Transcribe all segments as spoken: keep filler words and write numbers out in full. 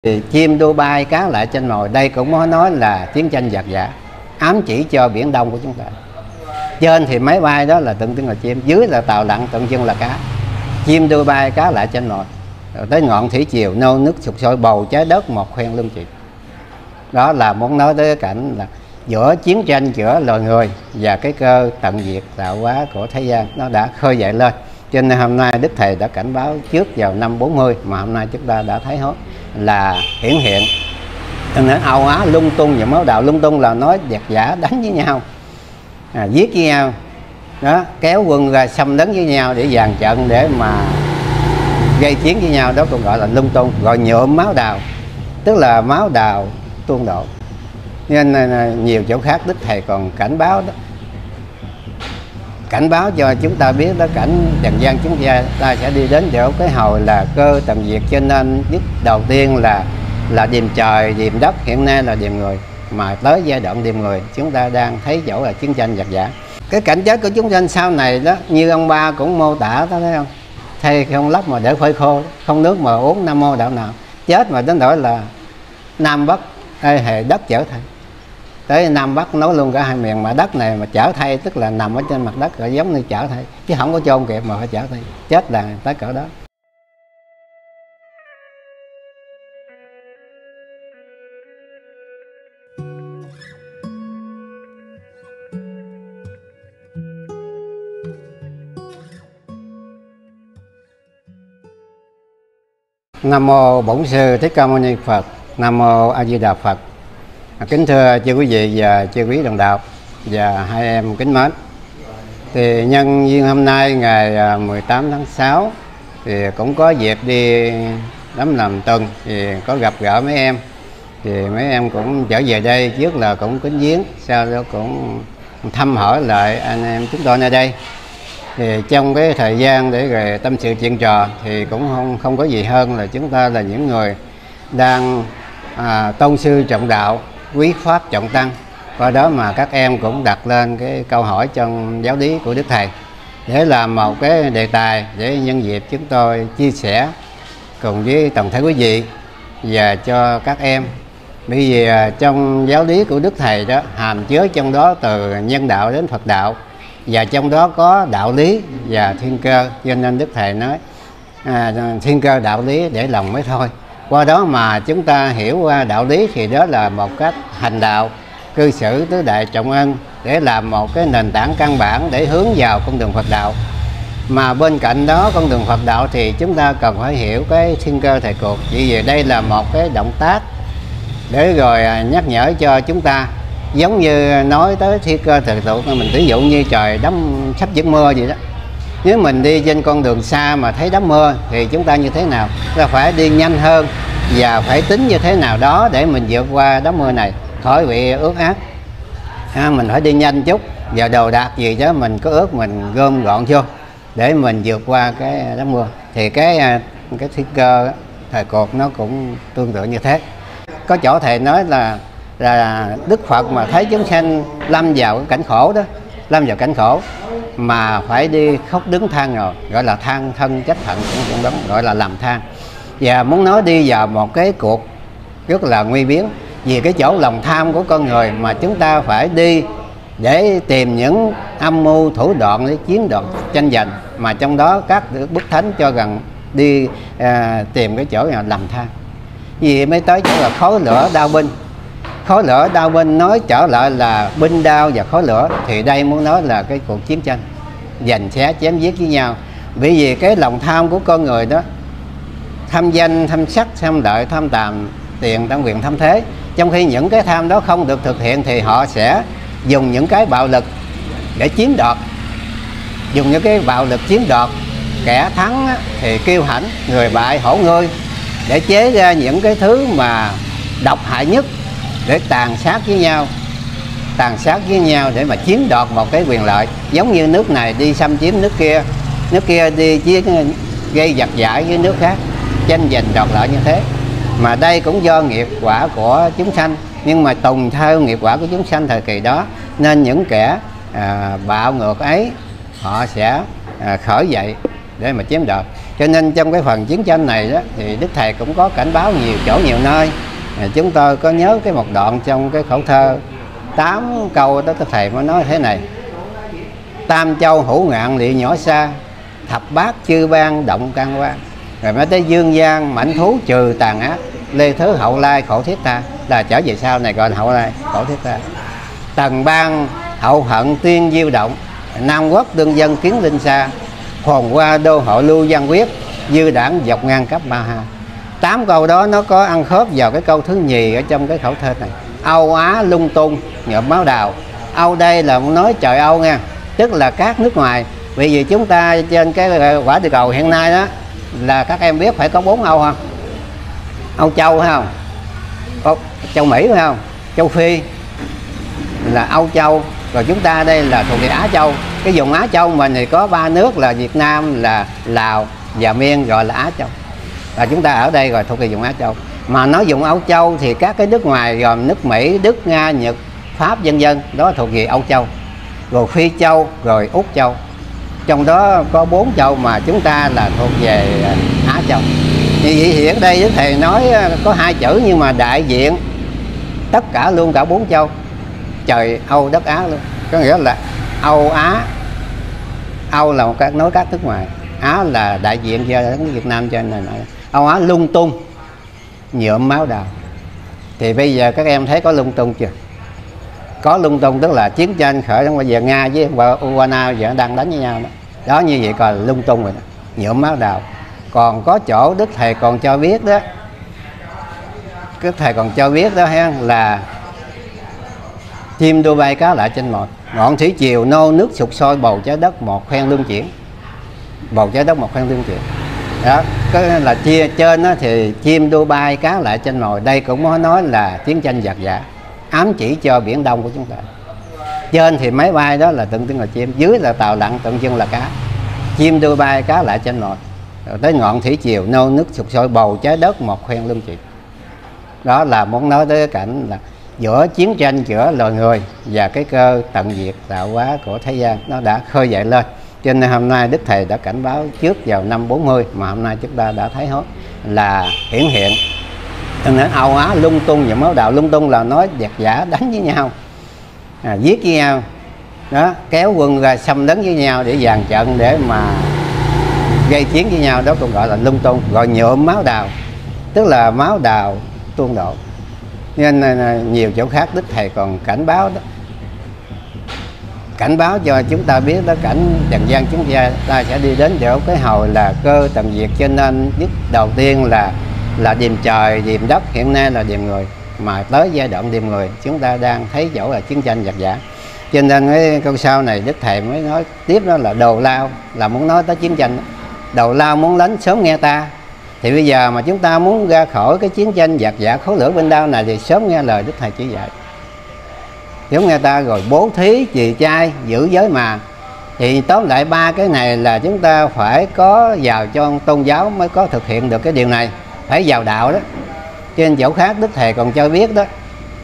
Thì chim đua bay cá lại trên mồi, đây cũng có nói là chiến tranh giặc giả, ám chỉ cho Biển Đông của chúng ta. Trên thì máy bay đó là tượng trưng là chim, dưới là tàu lặn tượng trưng là cá. Chim đua bay cá lại trên mồi, rồi tới ngọn thủy triều nô nước sục sôi, bầu trái đất một khoen lương triệt. Đó là muốn nói tới cái cảnh là giữa chiến tranh giữa loài người và cái cơ tận diệt tạo hóa của thế gian nó đã khơi dậy lên. Cho nên hôm nay Đức Thầy đã cảnh báo trước vào năm bốn mươi, mà hôm nay chúng ta đã thấy hết là hiển hiện. Cho nên Âu Á lung tung và máu đạo. Lung tung là nói giặc giả đánh với nhau, à, giết với nhau đó, kéo quân ra xâm lấn với nhau để dàn trận, để mà gây chiến với nhau, đó còn gọi là lung tung. Gọi nhuộm máu đào, tức là máu đào tuôn đổ. Nên nhiều chỗ khác Đức Thầy còn cảnh báo đó, cảnh báo cho chúng ta biết đó, cảnh trần gian chúng ta, ta sẽ đi đến chỗ cái hồi là cơ tận diệt. Cho nên nhất đầu tiên là là điềm trời điềm đất, hiện nay là điềm người, mà tới giai đoạn điềm người chúng ta đang thấy chỗ là chiến tranh giặc giả. Cái cảnh chết của chúng sanh sau này đó, như ông Ba cũng mô tả đó, thấy không? Thay không lấp mà để phơi khô, không nước mà uống, nam mô đạo nào. Chết mà đến nỗi là Nam Bắc ê hề đất trở thay. Tới Nam Bắc nói luôn cả hai miền, mà đất này mà trở thay tức là nằm ở trên mặt đất, rồi giống như trở thay, chứ không có chôn kịp mà phải trở thay. Chết là tới cỡ đó. Nam mô Bổn Sư Thích Ca Mâu Ni Phật. Nam mô A Di Đà Phật. Kính thưa chư quý vị và chư quý đồng đạo và hai em kính mến. Thì nhân duyên hôm nay ngày mười tám tháng sáu thì cũng có dịp đi đám làm tuần, thì có gặp gỡ mấy em. Thì mấy em cũng trở về đây, trước là cũng kính viếng, sau đó cũng thăm hỏi lại anh em chúng tôi nơi đây. Thì trong cái thời gian để rồi tâm sự chuyện trò thì cũng không không có gì hơn là chúng ta là những người đang à, tôn sư trọng đạo, quý pháp trọng tăng. Qua đó mà các em cũng đặt lên cái câu hỏi trong giáo lý của Đức Thầy, để làm một cái đề tài để nhân dịp chúng tôi chia sẻ cùng với toàn thể quý vị và cho các em. Bởi vì trong giáo lý của Đức Thầy đó hàm chứa trong đó từ nhân đạo đến Phật đạo, và trong đó có đạo lý và thiên cơ. Cho nên Đức Thầy nói à, thiên cơ đạo lý để lòng mới thôi. Qua đó mà chúng ta hiểu qua đạo lý thì đó là một cách hành đạo, cư xử tứ đại trọng ân, để làm một cái nền tảng căn bản để hướng vào con đường Phật đạo. Mà bên cạnh đó con đường Phật đạo thì chúng ta cần phải hiểu cái thiên cơ thời cuộc. Vì vậy đây là một cái động tác để rồi nhắc nhở cho chúng ta. Giống như nói tới thiên cơ thời cuộc, mình ví dụ như trời đám sắp giấc mưa vậy đó. Nếu mình đi trên con đường xa mà thấy đám mưa thì chúng ta như thế nào? Ta phải đi nhanh hơn và phải tính như thế nào đó để mình vượt qua đám mưa này, khỏi bị ướt át. À, mình phải đi nhanh chút, và đồ đạc gì đó mình có ướt mình gom gọn vô để mình vượt qua cái đám mưa. Thì cái cái thiên cơ thời cuộc nó cũng tương tự như thế. Có chỗ Thầy nói là là Đức Phật mà thấy chúng sanh lâm vào cái cảnh khổ đó, lâm vào cảnh khổ mà phải đi khóc đứng than rồi, gọi là than thân trách phận, cũng đúng, gọi là làm than. Và muốn nói đi vào một cái cuộc rất là nguy biến, vì cái chỗ lòng tham của con người mà chúng ta phải đi để tìm những âm mưu thủ đoạn để chiến đoạt tranh giành, mà trong đó các bức thánh cho rằng đi à, tìm cái chỗ nào làm than. Vì mới tới chỗ là khói lửa đao binh. Khói lửa đao binh nói trở lại là binh đao và khói lửa, thì đây muốn nói là cái cuộc chiến tranh giành xé chém giết với nhau. Bởi vì cái lòng tham của con người đó, tham danh, tham sắc, tham lợi, tham tàm tiền, tham quyền, tham thế. Trong khi những cái tham đó không được thực hiện thì họ sẽ dùng những cái bạo lực để chiếm đoạt, dùng những cái bạo lực chiếm đoạt. Kẻ thắng thì kiêu hãnh, người bại hổ ngươi, để chế ra những cái thứ mà độc hại nhất để tàn sát với nhau, tàn sát với nhau để mà chiếm đoạt một cái quyền lợi. Giống như nước này đi xâm chiếm nước kia, nước kia đi chiến gây giặc giải với nước khác, tranh giành đoạt lợi như thế. Mà đây cũng do nghiệp quả của chúng sanh, nhưng mà tùng theo nghiệp quả của chúng sanh thời kỳ đó, nên những kẻ à, bạo ngược ấy họ sẽ à, khởi dậy để mà chiếm đoạt. Cho nên trong cái phần chiến tranh này đó thì Đức Thầy cũng có cảnh báo nhiều chỗ nhiều nơi. Chúng tôi có nhớ cái một đoạn trong cái khẩu thơ tám câu đó, Đức Thầy mới nói thế này: tam châu hữu ngạn lịa nhỏ xa, thập bát chư bang động can qua. Rồi mới tới dương gian mãnh thú trừ tàn ác, lê thứ hậu lai khổ thiết ta. Là trở về sau này gọi là hậu lai khổ thiết ta. Tần bang hậu hận tiên diêu động, nam quốc tương dân kiến linh xa, hồn qua đô hội lưu văn quyết, dư đảng dọc ngang cấp ba ha. Tám câu đó nó có ăn khớp vào cái câu thứ nhì ở trong cái khẩu thơ này: Âu Á lung tung nhuộm máu đào. Âu đây là nói trời Âu nha, tức là các nước ngoài. Vì vì chúng ta trên cái quả địa cầu hiện nay đó là các em biết phải có bốn Âu không? Âu Châu phải không? Âu, Châu Mỹ phải không? Châu Phi là Âu Châu. Rồi chúng ta đây là thuộc về Á Châu. Cái vùng Á Châu mình thì có ba nước là Việt Nam, là Lào và Miên, gọi là Á Châu. Và chúng ta ở đây rồi thuộc về vùng Á Châu. Mà nói vùng Âu Châu thì các cái nước ngoài gồm nước Mỹ, Đức, Nga, Nhật, Pháp vân vân, đó thuộc về Âu Châu. Rồi Phi Châu, rồi Úc Châu. Trong đó có bốn châu mà chúng ta là thuộc về Á Châu. Như vậy thì ở đây Đức Thầy nói có hai chữ nhưng mà đại diện tất cả luôn cả bốn châu, trời Âu đất Á luôn. Có nghĩa là Âu Á, Âu là một cái nói các nước ngoài, Á là đại diện cho Việt Nam. Cho nên là Âu Á lung tung nhuộm máu đào. Thì bây giờ các em thấy có lung tung chưa? Có lung tung tức là chiến tranh khởi bây giờ Nga với Ukraine giờ đang đánh với nhau đó. Đó, như vậy còn là lung tung rồi đó, nhuộm máu đào. Còn có chỗ Đức Thầy còn cho biết đó, Đức Thầy còn cho biết đó ha, là chim đua bay cá lại trên một ngọn thủy triều nô nước sục sôi, bầu trái đất một khoen luân chuyển. Bầu trái đất một khoen luân chuyển đó, cái là chia trên đó thì chim đua bay cá lại trên mồi. Đây cũng có nói là chiến tranh giặc giả, ám chỉ cho biển Đông của chúng ta. Trên thì máy bay đó là tượng trưng là chim, dưới là tàu lặn tượng trưng là cá. Chim đua bay cá lại trên mồi. Rồi tới ngọn thủy triều nô nước sục sôi, bầu trái đất một khoen luân chuyển. Đó là muốn nói tới cái cảnh là giữa chiến tranh giữa loài người và cái cơ tận diệt tạo hóa của thế gian nó đã khơi dậy lên. Cho nên hôm nay Đức Thầy đã cảnh báo trước vào năm bốn mươi mà hôm nay chúng ta đã thấy hết là hiển hiện. Cho nên Âu Á lung tung và máu đào. Lung tung là nói giặc giả đánh với nhau, à, giết với nhau đó, kéo quân ra xâm lấn với nhau để dàn trận để mà gây chiến với nhau, đó cũng gọi là lung tung. Rồi nhuộm máu đào tức là máu đào tuôn đổ. Nên nhiều chỗ khác Đức Thầy còn cảnh báo đó, cảnh báo cho chúng ta biết đó, cảnh trần gian chúng ta, ta sẽ đi đến chỗ cái hồi là cơ tận diệt. Cho nên nhất đầu tiên là là điềm trời điềm đất, hiện nay là điềm người, mà tới giai đoạn điềm người chúng ta đang thấy chỗ là chiến tranh giặc giả. Cho nên cái câu sau này Đức Thầy mới nói tiếp đó là đồ lao, là muốn nói tới chiến tranh. Đầu lao muốn lánh sớm nghe ta. Thì bây giờ mà chúng ta muốn ra khỏi cái chiến tranh giặc giả khối lửa bên đau này thì sớm nghe lời Đức Thầy chỉ dạy, sớm nghe ta, rồi bố thí trì chay giữ giới mà. Thì tóm lại ba cái này là chúng ta phải có vào cho tôn giáo mới có thực hiện được cái điều này, phải vào đạo đó. Trên chỗ khác Đức Thầy còn cho biết đó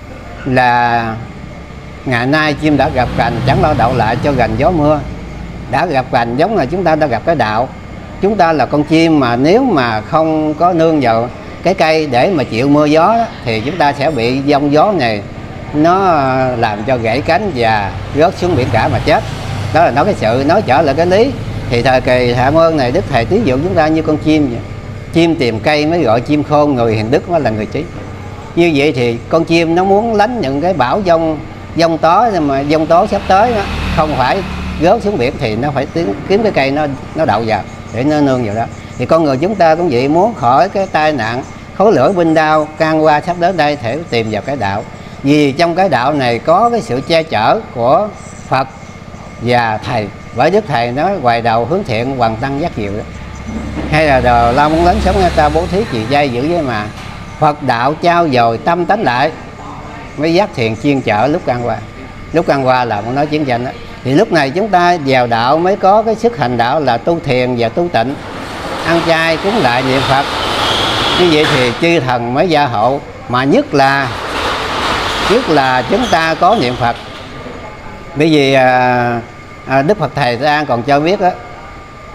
là ngày nay chim đã gặp cành, chẳng lo đậu lại cho gành gió mưa. Đã gặp cành giống là chúng ta đã gặp cái đạo. Chúng ta là con chim mà nếu mà không có nương vào cái cây để mà chịu mưa gió đó, thì chúng ta sẽ bị giông gió này nó làm cho gãy cánh và rớt xuống biển cả mà chết. Đó là nói cái sự, nói trở lại cái lý. Thì thời kỳ Hạ Ơn này Đức Thầy ví dụ chúng ta như con chim vậy. Chim tìm cây mới gọi chim khôn, người hiền đức mới là người trí. Như vậy thì con chim nó muốn lánh những cái bão giông giông tố, mà giông tố sắp tới đó, không phải rớt xuống biển thì nó phải tiến, kiếm cái cây nó nó đậu vào để nó nương vào đó. Thì con người chúng ta cũng vậy, muốn khỏi cái tai nạn khối lửa binh đao can qua sắp đến đây thể tìm vào cái đạo. Vì trong cái đạo này có cái sự che chở của Phật và Thầy. Bởi Đức Thầy nói hoài đầu hướng thiện, hoàng tăng giác diệu đó. Hay là đồ lao muốn lớn sống nghe ta, bố thí trì chay giữ với mà. Phật đạo trao dồi tâm tánh lại, mới giác thiền chuyên chở lúc can qua. Lúc can qua là muốn nói chiến tranh đó. Thì lúc này chúng ta vào đạo mới có cái sức hành đạo là tu thiền và tu tịnh, ăn chay cúng lại niệm Phật. Như vậy thì chư thần mới gia hộ. Mà nhất là nhất là chúng ta có niệm Phật. Bởi vì à, à, Đức Phật Thầy An còn cho biết đó,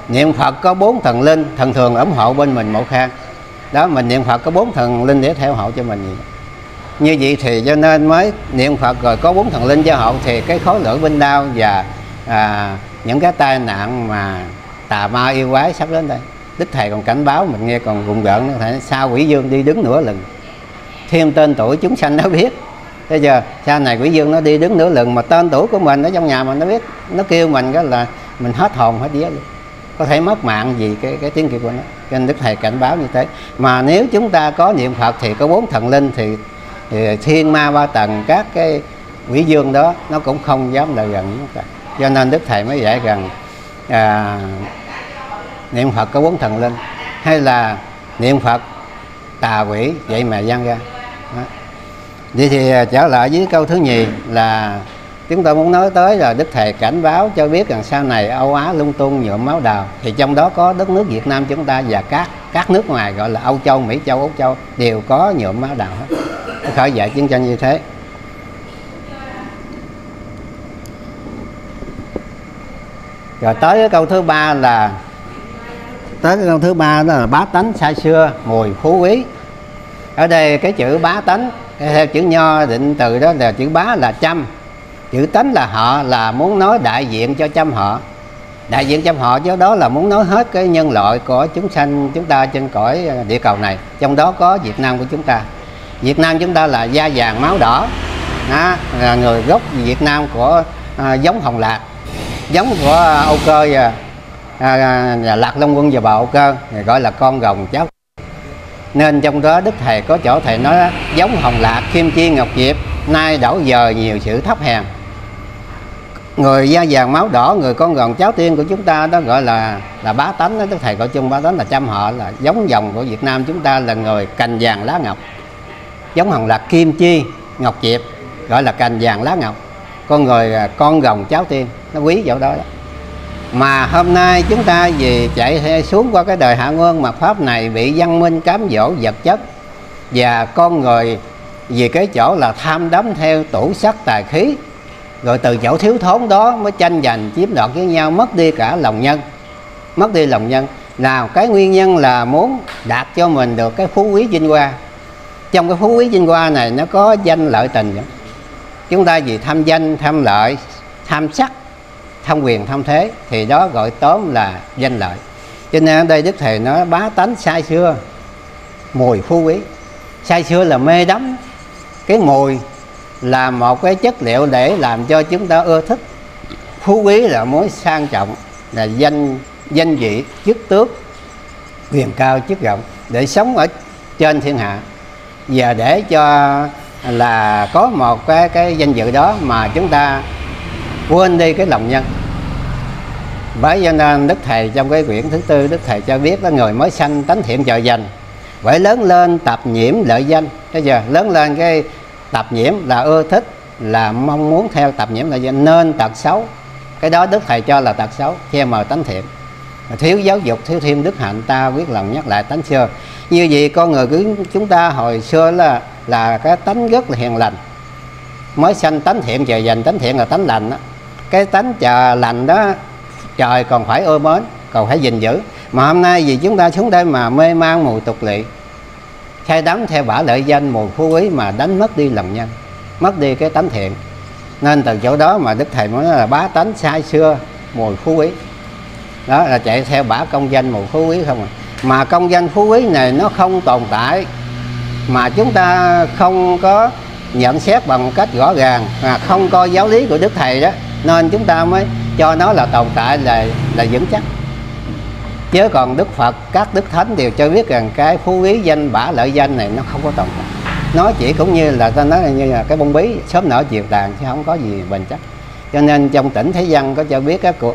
niệm Phật có bốn thần linh thường thường ủng hộ bên mình một khang đó, mình niệm Phật có bốn thần linh để theo hộ cho mình vậy. Như vậy thì cho nên mới niệm Phật rồi có bốn thần linh gia hộ thì cái khối lửa binh đao và à, những cái tai nạn mà tà ma yêu quái sắp đến đây. Đức Thầy còn cảnh báo mình nghe còn rùng rợn, sao quỷ dương đi đứng nửa lần, thêm tên tuổi chúng sanh nó biết. Bây giờ sau này quỷ dương nó đi đứng nửa lần mà tên tuổi của mình ở trong nhà mình nó biết, nó kêu mình cái là mình hết hồn hết vía luôn, có thể mất mạng vì cái cái tiếng kêu của nó. Cho nên Đức Thầy cảnh báo như thế. Mà nếu chúng ta có niệm Phật thì có bốn thần linh thì, thì thiên ma ba tầng, các cái quỷ dương đó nó cũng không dám lại gần chúng ta. Cho nên Đức Thầy mới dạy rằng à, niệm Phật có bốn thần linh, hay là niệm Phật tà quỷ vậy mà gian ra đó. Vậy thì trở lại với câu thứ nhì là chúng ta muốn nói tới là Đức Thầy cảnh báo cho biết rằng sau này Âu Á lung tung nhuộm máu đào, thì trong đó có đất nước Việt Nam chúng ta và các các nước ngoài gọi là Âu Châu, Mỹ Châu, Úc Châu đều có nhuộm máu đào hết. Nó khởi dậy chiến tranh như thế. Rồi tới cái câu thứ ba là tới cái câu thứ ba đó là bá tánh sai xưa mùi phú quý. Ở đây cái chữ bá tánh theo chữ Nho định từ đó là chữ bá là trăm, chữ tánh là họ, là muốn nói đại diện cho trăm họ. Đại diện trăm họ chứ đó là muốn nói hết cái nhân loại của chúng sanh chúng ta trên cõi địa cầu này, trong đó có Việt Nam của chúng ta. Việt Nam chúng ta là da vàng máu đỏ đó, là người gốc Việt Nam của à, giống Hồng Lạc, giống của Âu Cơ và à, Lạc Long Quân và bà Âu Cơ, gọi là con rồng cháu. Nên trong đó Đức Thầy có chỗ Thầy nói giống Hồng Lạc, Kim Chi, Ngọc Diệp, nay đổ giờ nhiều sự thấp hèn. Người da vàng máu đỏ, người con rồng cháu tiên của chúng ta đó gọi là là bá tánh đó. Đức Thầy gọi chung bá tánh là trăm họ, là giống dòng của Việt Nam chúng ta là người cành vàng lá ngọc. Giống Hồng Lạc, Kim Chi, Ngọc Diệp gọi là cành vàng lá ngọc. Con người con rồng cháu tiên, nó quý chỗ đó đó. Mà hôm nay chúng ta vì chạy xuống qua cái đời hạ nguyên mà pháp này bị văn minh cám dỗ vật chất, và con người vì cái chỗ là tham đắm theo tủ sắc tài khí, rồi từ chỗ thiếu thốn đó mới tranh giành chiếm đoạt với nhau, mất đi cả lòng nhân. Mất đi lòng nhân nào cái nguyên nhân là muốn đạt cho mình được cái phú quý vinh hoa. Trong cái phú quý vinh hoa này nó có danh lợi tình nữa. Chúng ta vì tham danh, tham lợi, tham sắc, tham quyền, tham thế thì đó gọi tóm là danh lợi. Cho nên ở đây Đức Thầy nói bá tánh sai xưa mùi phú quý. Sai xưa là mê đắm, cái mùi là một cái chất liệu để làm cho chúng ta ưa thích. Phú quý là mối sang trọng, là danh danh vị, chức tước, quyền cao chức rộng, để sống ở trên thiên hạ, và để cho là có một cái cái danh dự đó mà chúng ta quên đi cái lòng nhân. Bởi cho nên Đức Thầy trong cái quyển thứ tư, Đức Thầy cho biết là người mới sanh tánh thiện trợ dành, phải lớn lên tập nhiễm lợi danh. Bây giờ lớn lên cái tập nhiễm là ưa thích, là mong muốn theo tập nhiễm lợi danh, nên tật xấu. Cái đó Đức Thầy cho là tật xấu, che mờ tánh thiện. Thiếu giáo dục, thiếu thêm đức hạnh, ta quyết lòng nhắc lại tánh xưa. Như vậy con người của chúng ta hồi xưa là là cái tánh rất là hiền lành, mới sanh tánh thiện trời dành. Tánh thiện là tánh lành đó. Cái tánh chờ lành đó trời còn phải ưa mến, còn phải gìn giữ. Mà hôm nay vì chúng ta xuống đây mà mê man mùi tục lỵ, say đắm theo bả lợi danh mùi phú quý mà đánh mất đi lòng nhân, mất đi cái tánh thiện. Nên từ chỗ đó mà Đức Thầy mới nói là bá tánh sai xưa mùi phú quý. Đó là chạy theo bả công danh mùi phú quý không à. Mà công danh phú quý này nó không tồn tại, mà chúng ta không có nhận xét bằng cách rõ ràng, mà không coi giáo lý của Đức Thầy đó, nên chúng ta mới cho nó là tồn tại, là là vững chắc. Chứ còn Đức Phật, các Đức Thánh đều cho biết rằng cái phú quý danh bả lợi danh này nó không có tồn tại. Nó chỉ cũng như là ta nói là như là cái bông bí sớm nở chiều tàn, chứ không có gì bền chắc. Cho nên trong Tỉnh Thế Văn có cho biết các cuộc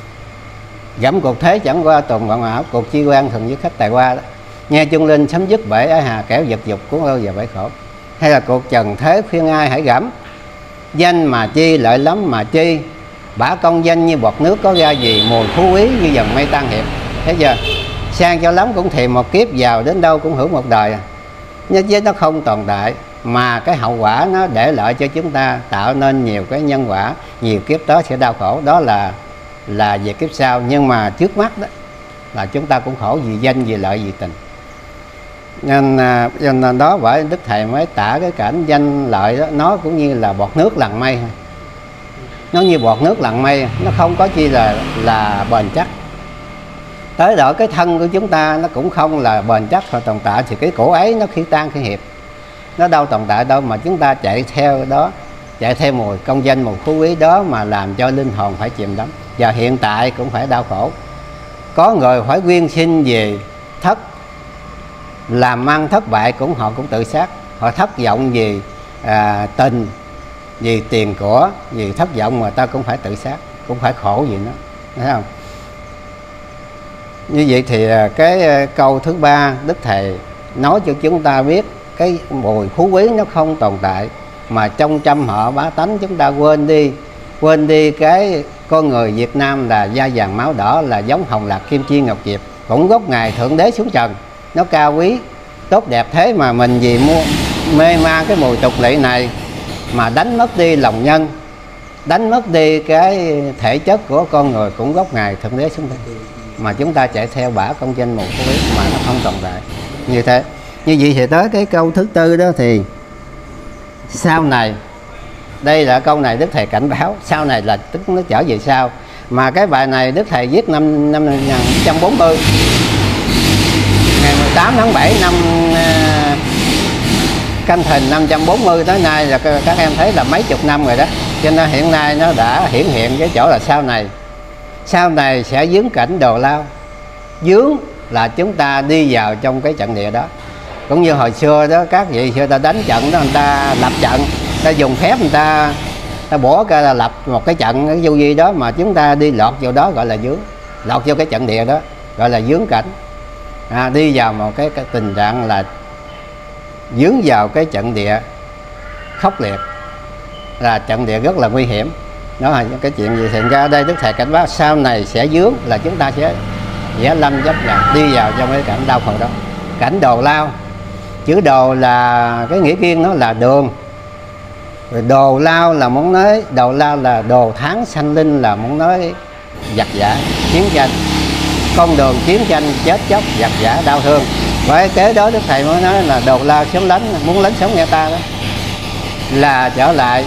Dẫm cuộc thế chẳng qua tuần vạn ảo, cuộc chi quan thường với khách tài qua đó. Nghe chung linh chấm dứt bể ái hà, kẻo giật dục cuốn ơ và bể khổ. Hay là cuộc trần thế khuyên ai hãy gẫm, danh mà chi lợi lắm mà chi, bả công danh như bọt nước có ra gì, mùi phú quý như dần mây tan hiệp. Thế giờ sang cho lắm cũng thèm một kiếp, giàu đến đâu cũng hưởng một đời à. Nhưng với nó không tồn tại, mà cái hậu quả nó để lại cho chúng ta tạo nên nhiều cái nhân quả, nhiều kiếp đó sẽ đau khổ. Đó là là về kiếp sau, nhưng mà trước mắt đó là chúng ta cũng khổ vì danh, vì lợi, vì tình. Nên, nên đó bởi Đức Thầy mới tả cái cảnh danh lợi đó, nó cũng như là bọt nước lằn mây, nó như bọt nước lằn mây, nó không có chi là là bền chắc. Tới đó cái thân của chúng ta nó cũng không là bền chắc và tồn tại, thì cái cổ ấy nó khi tan khi hiệp, nó đâu tồn tại đâu, mà chúng ta chạy theo đó, chạy theo mùi công danh mùi phú quý đó mà làm cho linh hồn phải chìm đắm, và hiện tại cũng phải đau khổ. Có người phải quyên sinh về thất, làm ăn thất bại cũng họ cũng tự sát, họ thất vọng vì à, tình, vì tiền của, vì thất vọng mà ta cũng phải tự sát, cũng phải khổ gì nó, thấy không? Như vậy thì cái câu thứ ba Đức Thầy nói cho chúng ta biết cái mùi phú quý nó không tồn tại, mà trong trăm họ bá tánh chúng ta quên đi, quên đi cái con người Việt Nam là da vàng máu đỏ, là giống hồng lạc kim chi ngọc diệp, cũng gốc ngài thượng đế xuống trần, nó cao quý tốt đẹp, thế mà mình vì mua mê man cái mùi tục lệ này mà đánh mất đi lòng nhân, đánh mất đi cái thể chất của con người cũng gốc ngài thượng đế xuống trần, mà chúng ta chạy theo bả công danh mùi phú quý mà nó không tồn tại như thế. Như vậy thì tới cái câu thứ tư đó thì sau này, đây là câu này Đức Thầy cảnh báo sau này là tức nó trở về sau, mà cái bài này Đức Thầy viết năm năm một nghìn chín trăm bốn mươi, ngày mười tám tháng bảy năm uh, Canh Thìn năm trăm bốn mươi tới nay là các em thấy là mấy chục năm rồi đó, cho nên hiện nay nó đã hiển hiện cái chỗ là sau này. Sau này sẽ vướng cảnh đồ lao, vướng là chúng ta đi vào trong cái trận địa đó, cũng như hồi xưa đó các vị xưa ta đánh trận đó, người ta lập trận, ta dùng phép người ta ta bỏ ra là lập một cái trận cái vô vi đó, mà chúng ta đi lọt vào đó gọi là vướng, lọt vô cái trận địa đó gọi là vướng cảnh, à, đi vào một cái, cái tình trạng là vướng vào cái trận địa khốc liệt, là trận địa rất là nguy hiểm. Đó là cái chuyện gì thì ra đây Đức Thầy cảnh báo sau này sẽ vướng là chúng ta sẽ sẽ lâm dấp là đi vào trong cái cảnh đau khổ đó, cảnh đồ lao. Chữ đồ là cái nghĩa riêng nó là đường, rồi đồ lao là muốn nói, đồ lao là đồ tháng sanh linh, là muốn nói giặc giả chiến tranh, con đường chiến tranh chết chóc giặc giả đau thương. Với kế đó Đức Thầy mới nói là đồ lao sống lánh, muốn lính sống nghe ta đó, là trở lại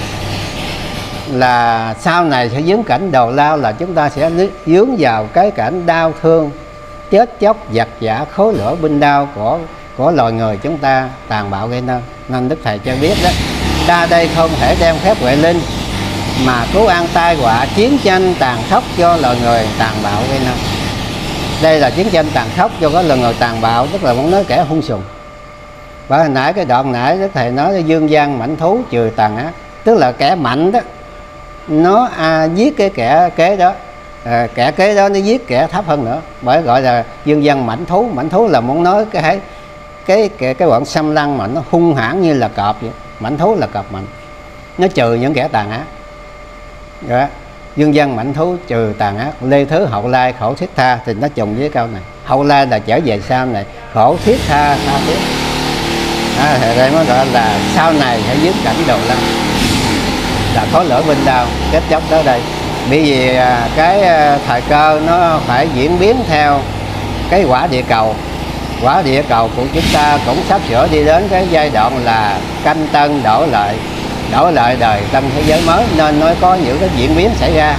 là sau này sẽ vướng cảnh đồ lao, là chúng ta sẽ vướng vào cái cảnh đau thương chết chóc giặc giả khối lửa binh đao của của loài người chúng ta tàn bạo gây nên. Nên Đức Thầy cho biết đó, ta đây không thể đem phép huệ linh mà cứu an tai họa chiến tranh tàn khốc cho loài người tàn bạo gây nên. Đây là chiến tranh tàn khốc cho cái loài người tàn bạo, tức là muốn nói kẻ hung sùng. Và hồi nãy cái đoạn nãy Đức Thầy nói là dương gian mãnh thú trừ tàn ác, tức là kẻ mạnh đó nó à, giết cái kẻ kế đó, à, kẻ kế đó nó giết kẻ thấp hơn nữa, bởi gọi là dương gian mãnh thú. Mãnh thú là muốn nói cái cái cái cái bọn xâm lăng mà nó hung hãn như là cọp vậy. Mãnh thú là cọp mạnh, nó trừ những kẻ tàn ác đó. Dương gian mãnh thú trừ tàn ác, lê thứ hậu lai khổ thiết tha, thì nó trùng với câu này. Hậu lai là trở về sau này, khổ thiết tha tha thiết, à, thì đây mới gọi là sau này sẽ dứt cảnh đồ lao, là khối lửa binh đao kết chóc tới đây. Bởi vì cái thời cơ nó phải diễn biến theo cái quả địa cầu. Quả địa cầu của chúng ta cũng sắp sửa đi đến cái giai đoạn là canh tân đổi lại, đổi lại đời tân thế giới mới, nên nó có những cái diễn biến xảy ra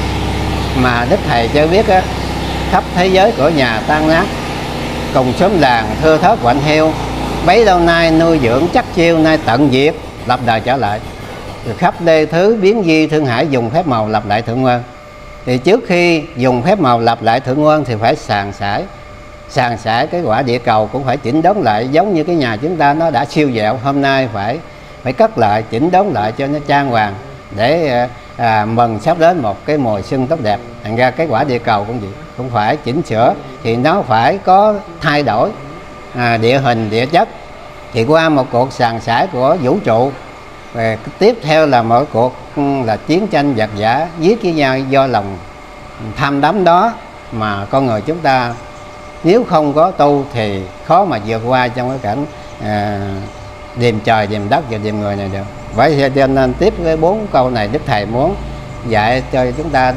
mà Đức Thầy cho biết á, khắp thế giới của nhà tan nát, cùng xóm làng thưa thớt quạnh heo, bấy lâu nay nuôi dưỡng chắc chiêu, nay tận diệt lập đời trở lại. Rồi khắp đê thứ biến di thương hải dùng phép màu lập lại thượng nguyên. Thì trước khi dùng phép màu lập lại thượng nguyên thì phải sàn sải, sàn sải cái quả địa cầu cũng phải chỉnh đốn lại, giống như cái nhà chúng ta nó đã siêu dẹo, hôm nay phải phải cất lại, chỉnh đốn lại cho nó trang hoàng để à, mừng sắp đến một cái mùa xuân tốt đẹp. Thành ra cái quả địa cầu cũng vậy, cũng phải chỉnh sửa, thì nó phải có thay đổi à, địa hình địa chất. Thì qua một cuộc sàn sải của vũ trụ, về tiếp theo là mỗi cuộc là chiến tranh giặc giả giết với nhau do lòng tham đắm đó, mà con người chúng ta nếu không có tu thì khó mà vượt qua trong cái cảnh à, điềm trời điềm đất và điềm người này được. Vậy cho nên tiếp cái bốn câu này Đức Thầy muốn dạy cho chúng ta đó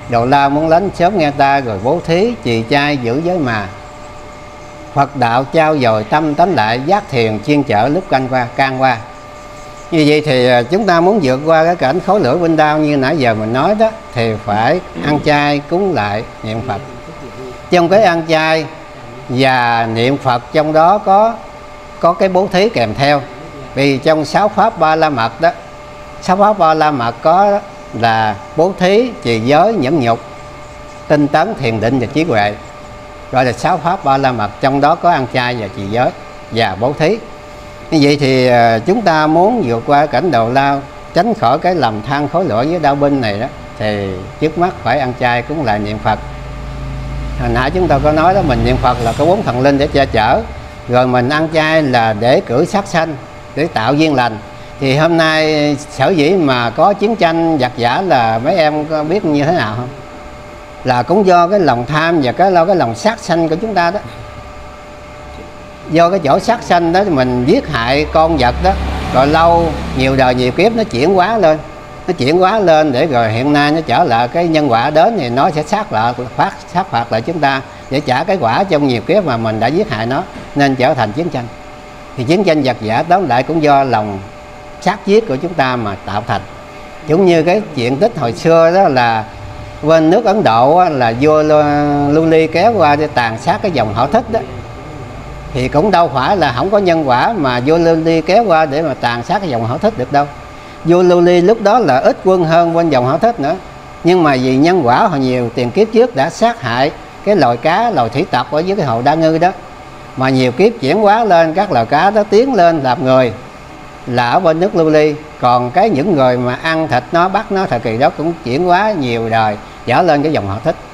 đầu lao muốn lánh sớm nghe ta, rồi bố thí trì trai giữ giới mà. Phật đạo trao dồi tâm tánh lại, giác thiền chuyên chở lúc canh qua can qua. Như vậy thì chúng ta muốn vượt qua cái cảnh khối lửa binh đao như nãy giờ mình nói đó, thì phải ăn chay cúng lại niệm Phật. Trong cái ăn chay và niệm Phật trong đó có có cái bố thí kèm theo. Vì trong sáu pháp ba la mật đó, sáu pháp ba la mật có đó là bố thí, trì giới, nhẫn nhục, tinh tấn, thiền định và trí huệ, gọi là sáu pháp ba la mật. Trong đó có ăn chay và trì giới và bố thí. Như vậy thì chúng ta muốn vượt qua cảnh đầu lao, tránh khỏi cái lầm than khối lỗi với đau binh này đó, thì trước mắt phải ăn chay cúng lại niệm Phật. Hồi nãy chúng ta có nói đó, mình niệm Phật là có bốn thần linh để che chở, rồi mình ăn chay là để cử sát sanh, để tạo duyên lành. Thì hôm nay sở dĩ mà có chiến tranh giặc giả là mấy em có biết như thế nào không? Là cũng do cái lòng tham và cái lo cái lòng sát sanh của chúng ta đó. Do cái chỗ sát sanh đó mình giết hại con vật đó, rồi lâu nhiều đời nhiều kiếp nó chuyển hóa lên, nó chuyển hóa lên để rồi hiện nay nó trở lại cái nhân quả đến thì nó sẽ sát lại phát sát phạt lại chúng ta để trả cái quả trong nhiều kiếp mà mình đã giết hại nó, nên trở thành chiến tranh. Thì chiến tranh giặc giả tóm lại cũng do lòng sát giết của chúng ta mà tạo thành. Cũng như cái chuyện tích hồi xưa đó là bên nước Ấn Độ là vua Lưu Ly kéo qua để tàn sát cái dòng họ Thích đó, thì cũng đâu phải là không có nhân quả mà vua Lưu Ly kéo qua để mà tàn sát cái dòng họ Thích được đâu. Vua Lưu Ly lúc đó là ít quân hơn bên dòng họ Thích nữa, nhưng mà vì nhân quả hồi nhiều tiền kiếp trước đã sát hại cái loài cá, loài thủy tộc ở dưới cái hồ Đa Ngư đó, mà nhiều kiếp chuyển hóa lên các loài cá đó tiến lên làm người là ở bên nước Lưu Ly. Còn cái những người mà ăn thịt nó, bắt nó thời kỳ đó cũng chuyển hóa nhiều đời trở lên cái dòng họ Thích,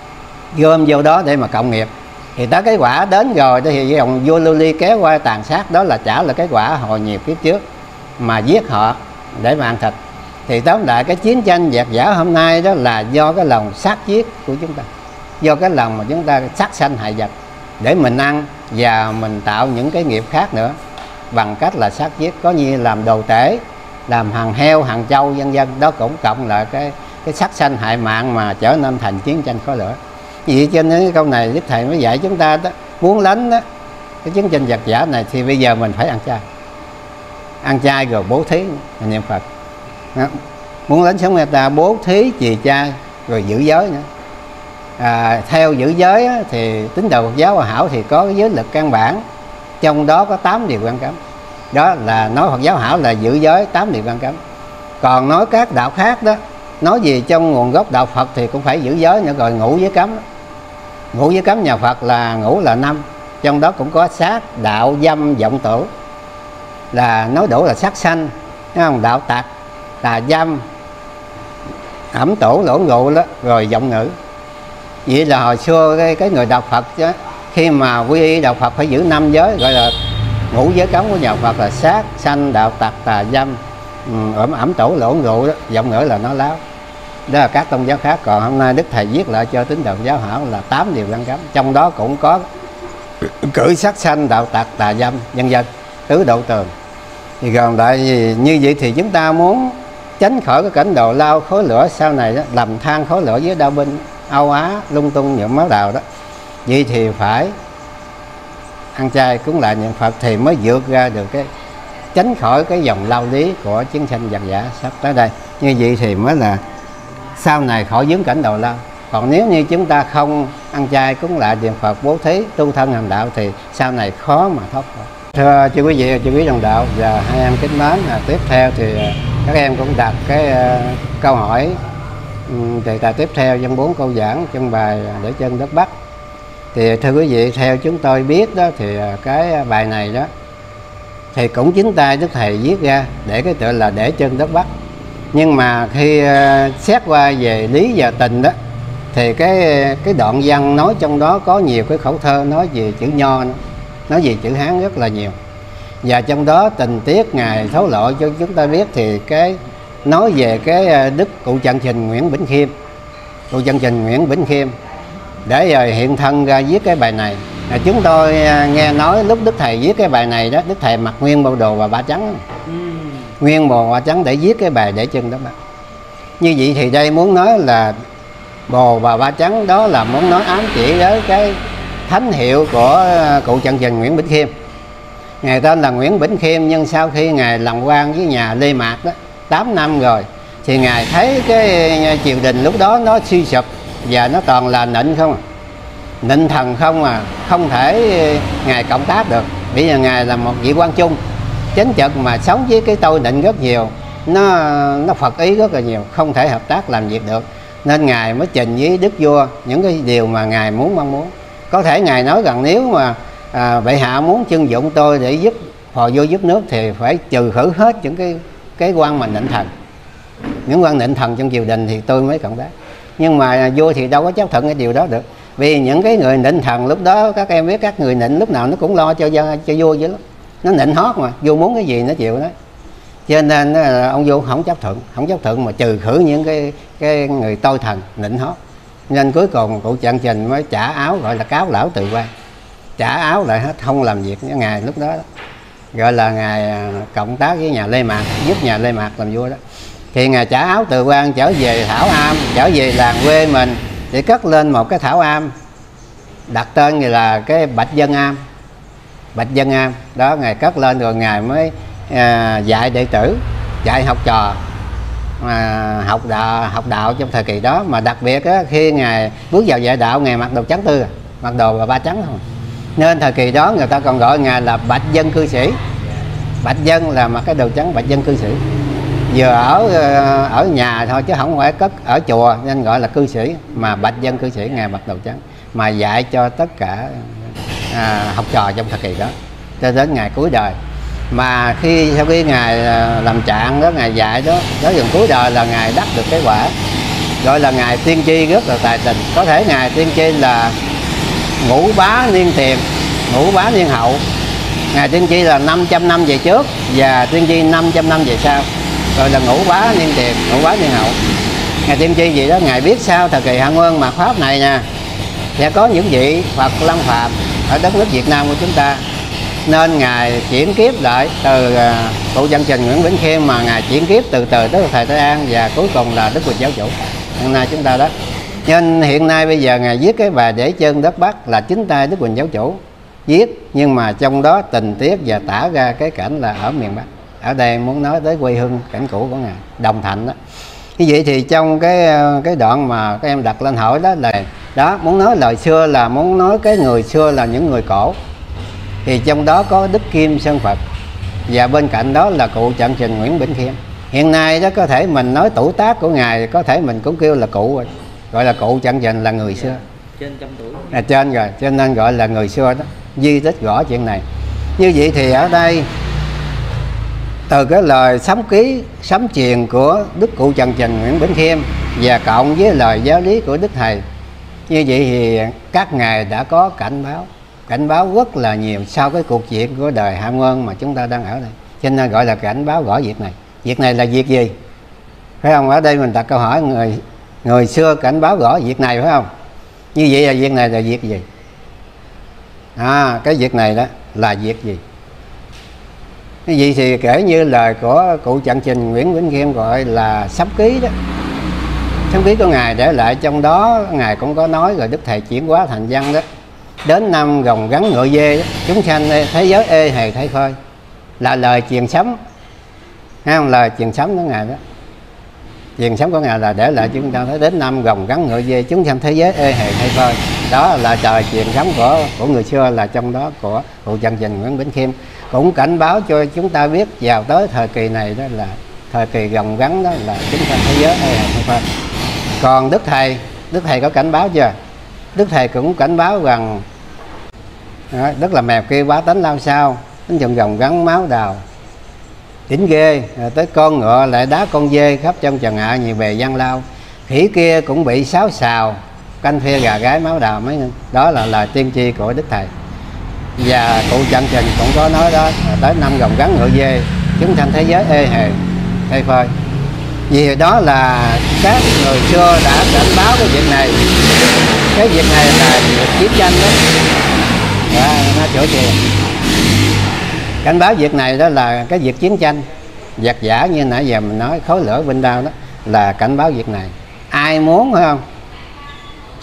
gom vô đó để mà cộng nghiệp. Thì tới cái quả đến rồi thì dòng vua Lưu Ly kéo qua tàn sát, đó là trả lại cái quả hồi nhiều kiếp trước mà giết họ để mà ăn thịt. Thì tóm lại cái chiến tranh giặc giả hôm nay đó là do cái lòng sát giết của chúng ta, do cái lòng mà chúng ta sát sanh hại vật để mình ăn, và mình tạo những cái nghiệp khác nữa bằng cách là sát giết, có như làm đồ tể, làm hàng heo, hàng trâu vân vân. Đó cũng cộng lại cái cái sát sanh hại mạng mà trở nên thành chiến tranh khói lửa. Vì cho nên cái câu này Đức Thầy mới dạy chúng ta đó, muốn lánh đó cái chiến tranh giặc giả này thì bây giờ mình phải ăn chay, ăn chay rồi bố thí niệm Phật đó. Muốn lánh sống người ta bố thí trì chay rồi giữ giới nữa. À, theo giữ giới á, thì tín đồ Phật giáo Hòa Hảo thì có cái giới luật căn bản, trong đó có tám điều quan cấm. Đó là nói Phật giáo Hảo là giữ giới tám điều quan cấm. Còn nói các đạo khác đó, nói gì trong nguồn gốc đạo Phật thì cũng phải giữ giới nữa. Rồi ngũ giới cấm, ngũ giới cấm nhà Phật là ngũ là năm, trong đó cũng có sát, đạo, dâm, vọng tưởng, là nói đủ là sát sanh, thấy không? Đạo tặc, tà dâm, ẩm tổ, lỗ rượu đó, rồi vọng ngữ. Vậy là hồi xưa cái, cái người đạo Phật đó, khi mà quy y đạo Phật phải giữ năm giới, gọi là ngũ giới cấm của nhà Phật là sát, sanh, đạo tặc, tà dâm, ẩm ẩm tổ, lỗ rượu đó, vọng ngữ là nói láo. Đó là các tôn giáo khác. Còn hôm nay Đức Thầy viết lại cho tín đồ giáo Hảo là tám điều quan cấm, trong đó cũng có cử sát sanh, đạo tặc, tà dâm vân vân, tứ độ tường. Thì gồm lại như vậy thì chúng ta muốn tránh khỏi cái cảnh đồ lao khói lửa sau này đó, lầm than khói lửa với đau binh, âu á, lung tung nhuộm máu đào đó. Vậy thì phải ăn chay cúng lại niệm Phật thì mới vượt ra được cái, tránh khỏi cái dòng lao lý của chiến tranh giặc giả sắp tới đây. Như vậy thì mới là sau này khỏi vướng cảnh đầu lao. Còn nếu như chúng ta không ăn chay cúng lại niệm Phật, bố thí, tu thân hành đạo thì sau này khó mà thoát khỏi. Thưa chư quý vị, chư quý đồng đạo và hai em kính mến, à, tiếp theo thì các em cũng đặt cái uh, câu hỏi um, đề tài tiếp theo trong bốn câu giảng trong bài Để Chân Đất Bắc. Thì thưa quý vị, theo chúng tôi biết đó thì uh, cái bài này đó thì cũng chính tay Đức Thầy viết ra để cái tựa là Để Chân Đất Bắc. Nhưng mà khi uh, xét qua về lý và tình đó thì cái cái đoạn văn nói trong đó có nhiều cái khẩu thơ nói về chữ Nho nữa, nói về chữ Hán rất là nhiều. Và trong đó tình tiết Ngài thấu lộ cho chúng ta biết thì cái nói về cái Đức Cụ Trần Trình Nguyễn Bỉnh Khiêm. Cụ Trần Trình Nguyễn Bỉnh Khiêm để rồi hiện thân ra viết cái bài này. À, chúng tôi nghe nói lúc Đức Thầy viết cái bài này đó, Đức Thầy mặc nguyên bộ đồ và ba trắng, ừ. nguyên bộ ba trắng để viết cái bài Để Chân Đất Bắc. Như vậy thì đây muốn nói là bồ và ba trắng đó là muốn nói ám chỉ đến cái thánh hiệu của cụ Trần Trình Nguyễn Bỉnh Khiêm. Ngài tên là Nguyễn Bỉnh Khiêm, nhưng sau khi Ngài làm quan với nhà Lê Mạc đó tám năm rồi, thì Ngài thấy cái triều đình lúc đó nó suy sụp và nó toàn là nịnh không à. Nịnh thần không à, không thể Ngài cộng tác được. Bây giờ Ngài là một vị quan trung chính trực mà sống với cái tôi nịnh rất nhiều, nó nó Phật ý rất là nhiều, không thể hợp tác làm việc được. Nên Ngài mới trình với đức vua những cái điều mà Ngài muốn mong muốn. Có thể Ngài nói rằng nếu mà à, bệ hạ muốn trưng dụng tôi để giúp phò vua giúp nước thì phải trừ khử hết những cái cái quan mà nịnh thần, những quan nịnh thần trong triều đình thì tôi mới cộng tác. Nhưng mà vua thì đâu có chấp thuận cái điều đó được, vì những cái người nịnh thần lúc đó các em biết, các người nịnh lúc nào nó cũng lo cho cho vua vậy lắm, nó nịnh hót mà vua muốn cái gì nó chịu đó. Cho nên ông vua không chấp thuận, không chấp thuận mà trừ khử những cái cái người tôi thần nịnh hót. Nên cuối cùng cụ Trần Trình mới trả áo, gọi là cáo lão từ quan, trả áo lại hết, không làm việc với Ngài lúc đó, đó. Gọi là Ngài cộng tác với nhà Lê Mạc, giúp nhà Lê Mạc làm vua đó. Thì Ngài trả áo từ quan trở về Thảo Am, trở về làng quê mình để cất lên một cái Thảo Am, đặt tên người là cái Bạch Dân Am. Bạch Dân Am đó Ngài cất lên rồi Ngài mới à, dạy đệ tử, dạy học trò à, học đạo học đạo trong thời kỳ đó. Mà đặc biệt á, khi Ngài bước vào dạy đạo, Ngài mặc đồ trắng tư, mặc đồ và ba trắng không, nên thời kỳ đó người ta còn gọi Ngài là Bạch Dân cư sĩ. Bạch Dân là mặc cái đồ trắng, Bạch Dân cư sĩ, vừa ở ở nhà thôi chứ không phải cất ở chùa, nên gọi là cư sĩ. Mà Bạch Dân cư sĩ, Ngài mặc đồ trắng mà dạy cho tất cả à, học trò trong thời kỳ đó cho đến ngày cuối đời. Mà khi sau khi Ngài làm trạng đó, Ngài dạy đó, tới gần cuối đời là Ngài đắc được cái quả gọi là Ngài tiên tri rất là tài tình. Có thể Ngài tiên tri là ngũ bá niên tiền, ngũ bá niên hậu. Ngài tiên tri là năm trăm năm về trước và tiên tri năm trăm năm về sau, rồi là ngũ bá niên tiền, ngũ bá niên hậu. Ngài tiên tri gì đó, Ngài biết sau thời kỳ Hạ Nguyên mạt Pháp này nè sẽ có những vị Phật Lâm Phạm ở đất nước Việt Nam của chúng ta, nên Ngài chuyển kiếp lại từ uh, cụ Trần Trình Nguyễn Bỉnh Khiêm, mà Ngài chuyển kiếp từ từ tới thời Tây An và cuối cùng là Đức Quỳnh Giáo Chủ hiện nay chúng ta đó. Nên hiện nay bây giờ Ngài viết cái bài Để Chân Đất Bắc là chính tay Đức Quỳnh Giáo Chủ viết, nhưng mà trong đó tình tiết và tả ra cái cảnh là ở miền Bắc. Ở đây muốn nói tới quê hương cảnh cũ của Ngài, Đồng Thạnh đó. Như vậy thì trong cái cái đoạn mà các em đặt lên hỏi đó là đó, muốn nói lời xưa là muốn nói cái người xưa là những người cổ, thì trong đó có Đức Kim Sơn Phật và bên cạnh đó là cụ Trần Trình Nguyễn Bỉnh Khiêm. Hiện nay đó có thể mình nói tuổi tác của Ngài, có thể mình cũng kêu là cụ rồi, gọi là cụ Trần Trình là người xưa, trên trăm tuổi là trên rồi, cho nên gọi là người xưa đó, di tích rõ chuyện này. Như vậy thì ở đây từ cái lời sấm ký sấm truyền của Đức cụ Trần Trình Nguyễn Bỉnh Khiêm và cộng với lời giáo lý của Đức Thầy, như vậy thì các ngài đã có cảnh báo, cảnh báo rất là nhiều sau cái cuộc chuyện của đời Hạ Nguyên mà chúng ta đang ở đây, cho nên gọi là cảnh báo rõ việc này. Việc này là việc gì, phải không? Ở đây mình đặt câu hỏi, người người xưa cảnh báo rõ việc này, phải không? Như vậy là việc này là việc gì? À, cái việc này đó là việc gì? Cái gì thì kể như lời của cụ Trần Trình Nguyễn Bỉnh Khiêm gọi là sấm ký đó. Sấm ký của Ngài để lại trong đó, Ngài cũng có nói rồi Đức Thầy chuyển hóa thành văn đó. Đến năm gồng gắn ngựa dê đó, chúng sanh thế giới ê hề thay phơi, là lời truyền sấm, thấy không? Lời truyền sấm của Ngài đó, truyền sấm của Ngài là để lại chúng ta thấy đến năm gồng gắn ngựa dê, chúng sanh thế giới ê hề thay phơi. Đó là lời truyền sấm của của người xưa, là trong đó của cụ Trần Trình Nguyễn Bỉnh Khiêm cũng cảnh báo cho chúng ta biết vào tới thời kỳ này đó là thời kỳ gồng gắn, đó là chúng sanh thế giới ê hề thay phơi. Còn Đức Thầy, Đức Thầy có cảnh báo chưa? Đức Thầy cũng cảnh báo rằng đó, đất là mèo kia bá tánh lao sao, tính chồng gồng gắn máu đào đỉnh ghê, rồi tới con ngựa lại đá con dê, khắp trong trần ạ nhiều bề gian lao, khỉ kia cũng bị sáo xào, canh phê gà gái máu đào mấy. Đó là lời tiên tri của Đức Thầy. Và cụ Trần Trình cũng có nói đó, tới năm gồng gắn ngựa dê, chúng sanh thế giới ê hề thay phơi. Vì đó là các người xưa đã cảnh báo cái việc này. Cái việc này là việc chiến tranh đó, đó nó chỗ chìa. Cảnh báo việc này đó là cái việc chiến tranh giặc giả, như nãy giờ mình nói khói lửa binh đao, đó là cảnh báo việc này. Ai muốn, phải không?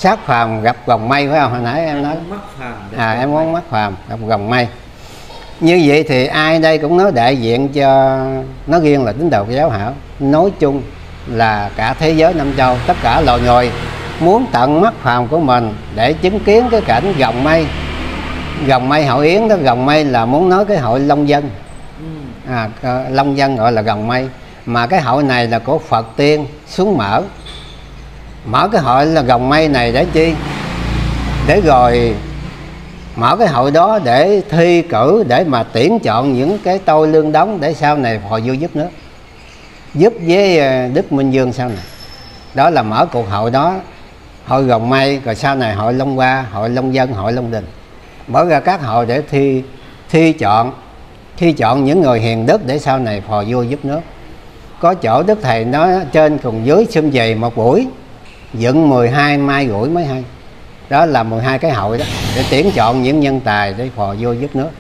sát phàm gặp gồng mây, phải không? Hồi nãy em nói à em muốn mắc phàm gặp gồng mây. Như vậy thì ai đây cũng nói đại diện cho, nói riêng là tín đồ giáo hảo, nói chung là cả thế giới năm châu, tất cả loài người muốn tận mắt phàm của mình để chứng kiến cái cảnh gồng mây. Gồng mây hội yến đó, gồng mây là muốn nói cái hội Long Dân, à, Long Dân gọi là gồng mây. Mà cái hội này là của Phật tiên xuống mở, mở cái hội là gồng mây này để chi? Để rồi mở cái hội đó để thi cử, để mà tuyển chọn những cái tôi lương đóng để sau này hồi vua giúp nước, giúp với Đức Minh Dương sau này. Đó là mở cuộc hội đó, hội gồng mây, rồi sau này hội Long Hoa, hội Long Dân, hội Long Đình. Mở ra các hội để thi thi chọn thi chọn những người hiền đức để sau này phò vua giúp nước. Có chỗ Đức Thầy nói trên cùng dưới sum vầy một buổi, dựng mười hai mai rưỡi mới hay. Đó là mười hai cái hội đó để tuyển chọn những nhân tài để phò vua giúp nước.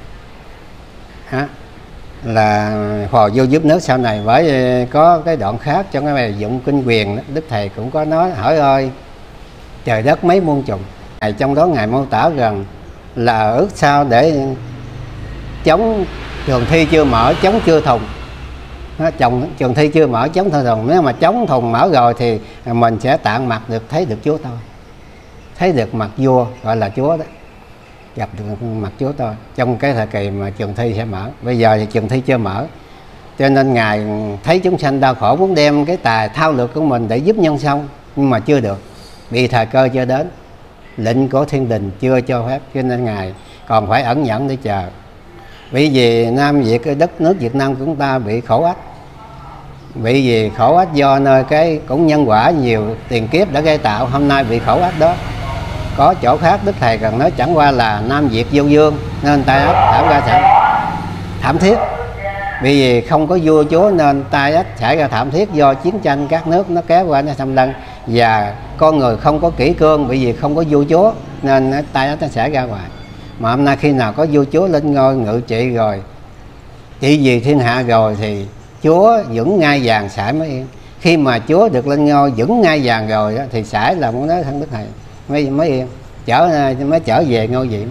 Đó là phò vua giúp nước sau này. Bởi có cái đoạn khác trong cái bài Dụng Kinh Quyền đó, Đức Thầy cũng có nói: hỏi ơi trời đất mấy muôn trùng. Trong đó Ngài mô tả rằng là ước sao để chống trường thi chưa mở, chống chưa thùng. Chồng trường thi chưa mở, chống thùng thùng. Nếu mà chống thùng mở rồi thì mình sẽ tạng mặt được, thấy được Chúa tôi, thấy được mặt vua, gọi là Chúa đó, gặp được mặt Chúa tôi trong cái thời kỳ mà trường thi sẽ mở. Bây giờ thì trường thi chưa mở, cho nên Ngài thấy chúng sanh đau khổ, muốn đem cái tài thao lược của mình để giúp nhân sông, nhưng mà chưa được, vì thời cơ chưa đến, lệnh của thiên đình chưa cho phép, cho nên Ngài còn phải ẩn nhẫn để chờ. Bởi vì Nam Việt, cái đất nước Việt Nam của chúng ta bị khổ ách. Bị vì khổ ách do nơi cái cũng nhân quả nhiều tiền kiếp đã gây tạo, hôm nay bị khổ ách đó. Có chỗ khác Đức Thầy cần nói chẳng qua là Nam Việt vô dương nên tai ách thảm ra thảm, thảm thiết. Vì vì không có vua chúa nên tai ách xảy ra thảm thiết do chiến tranh các nước nó kéo qua nó xâm lăng, và con người không có kỷ cương, bởi vì không có vua chúa nên tai ách nó xảy ra ngoài. Mà hôm nay khi nào có vua chúa lên ngôi ngự trị rồi, trị vì thiên hạ rồi thì Chúa vững ngai vàng sải mới yên. Khi mà Chúa được lên ngôi vững ngai vàng rồi đó, thì sải là muốn nói thân Đức Thầy mới mới yên, trở mới trở về ngôi vị,